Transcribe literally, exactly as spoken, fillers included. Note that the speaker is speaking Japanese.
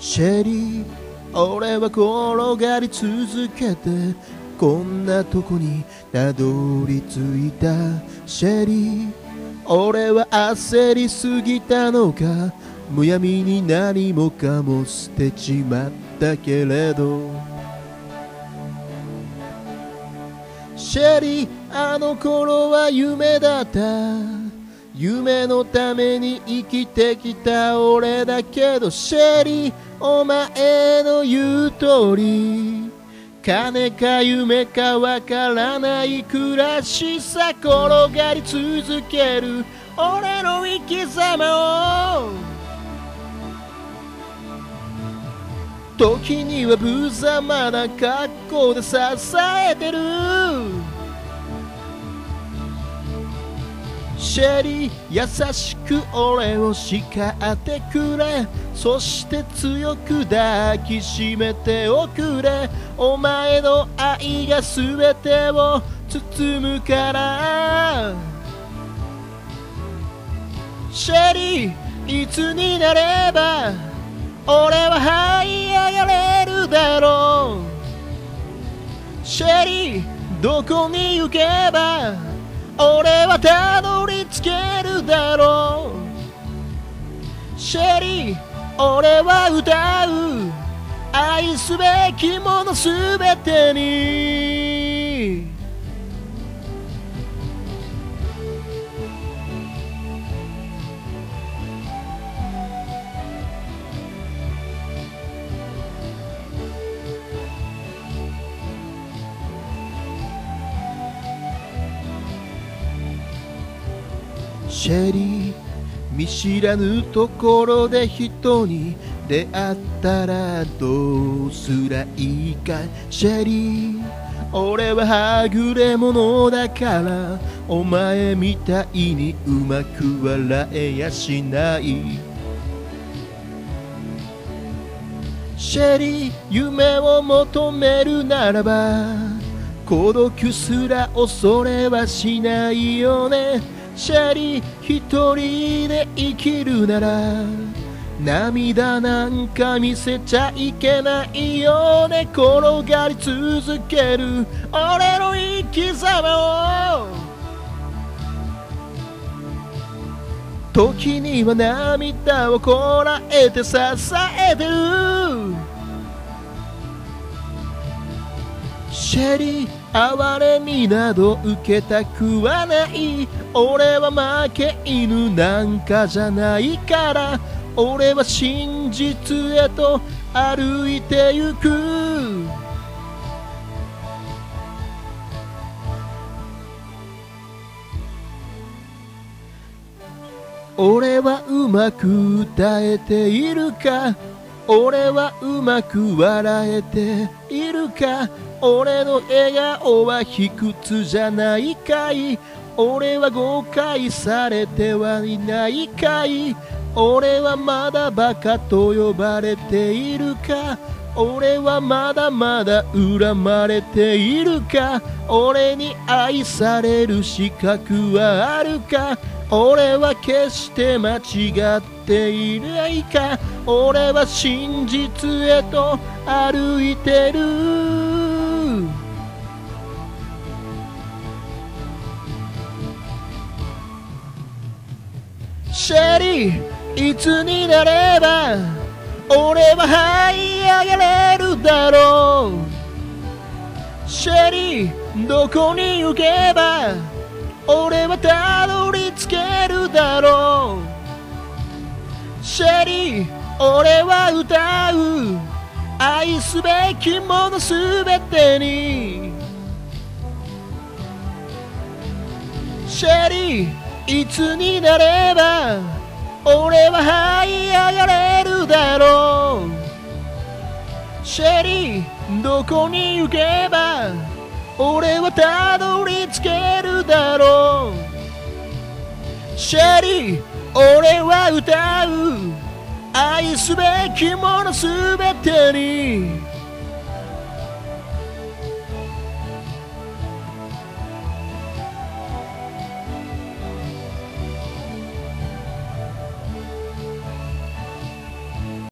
シェリー、俺は転がり続けてこんなとこにたどり着いた。シェリー、俺は焦りすぎたのか、むやみに何もかも捨てちまったけれど。シェリー、あの頃は夢だった。夢のために生きてきた俺だけど、シェリー、お前の言う通り、金か夢かわからない暮らしさ、転がり続ける俺の生き様を、時には無様な格好で支えてる。シェリー、優しく俺を叱ってくれ、そして強く抱きしめておくれ。お前の愛が全てを包むから。シェリー、いつになれば俺は這い上がれるだろう。シェリー、どこに行けば俺はたどり着けるだろう。シェリー、俺は歌う愛すべきものすべてに。シェリー、見知らぬところで人に出会ったらどうすらいいか。シェリー、俺ははぐれ者だからお前みたいにうまく笑えやしない。シェリー、夢を求めるならば孤独すら恐れはしないよね。シェリー、一人で生きるなら涙なんか見せちゃいけないよね。転がり続ける俺の生き様を、時には涙をこらえて支えてる。シェリー、哀れみなど受けたくはない。俺は負け犬なんかじゃないから、俺は真実へと歩いてゆく。俺はうまく歌えているか、俺はうまく笑えているか、俺の笑顔は卑屈じゃないかい、俺は誤解されてはいないかい、俺はまだバカと呼ばれているか、俺はまだまだ恨まれているか、俺に愛される資格はあるか、俺は決して間違っていないか、俺は真実へと歩いてる。シェリー、いつになれば俺は這い上がれるだろう。シェリー、どこに行けば俺はたどり着けるだろう。シェリー、俺は歌う愛すべきものすべてに。シェリー、いつになれば俺は這い上がれるだろう。シェリー、どこに行けば俺はたどり着けるだろう。シェリー、俺は歌う愛すべきものすべてに。